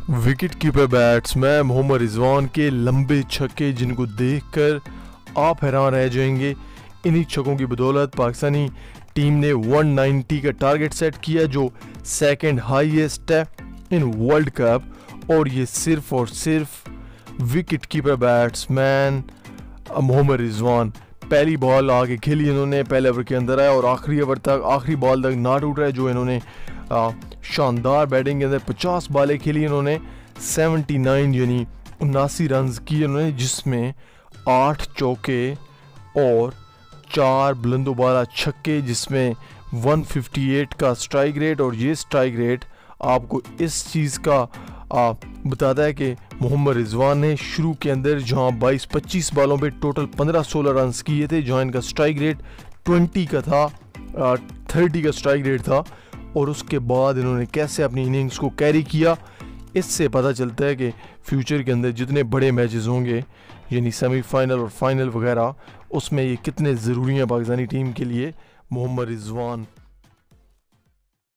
Wicket keeper batsman Mohammad Rizwan के लंबे छक्के जिनको देखकर आप हैरान रह जाएंगे। इन्हीं छक्कों की बदौलत पाकिस्तानी टीम ने 190 का टारगेट सेट किया जो सेकंड हाईएस्ट है इन वर्ल्ड कप, और ये सिर्फ और सिर्फ wicket keeper batsman Mohammad Rizwan पहली बॉल आगे खेली इन्होंने, पहले ओवर के अंदर आया और आखिरी ओवर तक आखिरी बॉल तक ना टूट रहा है जो इन्होंने शानदार बैटिंग के अंदर 50 बॉलें खेली इन्होंने, 79 यानी 79 रन किए इन्होंने, जिसमें 8 चौके और 4 बुलंदोबाला छक्के, जिसमें 158 का स्ट्राइक रेट। और ये स्ट्राइक रेट आपको इस चीज़ का बताता है कि मोहम्मद रिजवान ने शुरू के अंदर जहां 22-25 बॉलों पे टोटल 15-16 रन किए थे, जहां इनका स्ट्राइक रेट 20 का था, 30 का स्ट्राइक रेट था, और उसके बाद इन्होंने कैसे अपनी इनिंग्स को कैरी किया। इससे पता चलता है कि फ्यूचर के अंदर जितने बड़े मैचेस होंगे यानी सेमीफाइनल और फाइनल वगैरह, उसमें ये कितने ज़रूरी हैं पाकिस्तानी टीम के लिए मोहम्मद रिजवान।